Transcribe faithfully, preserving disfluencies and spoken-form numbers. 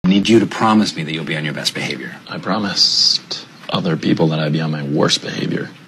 I need you to promise me that you'll be on your best behavior. I promised other people that I'd be on my worst behavior.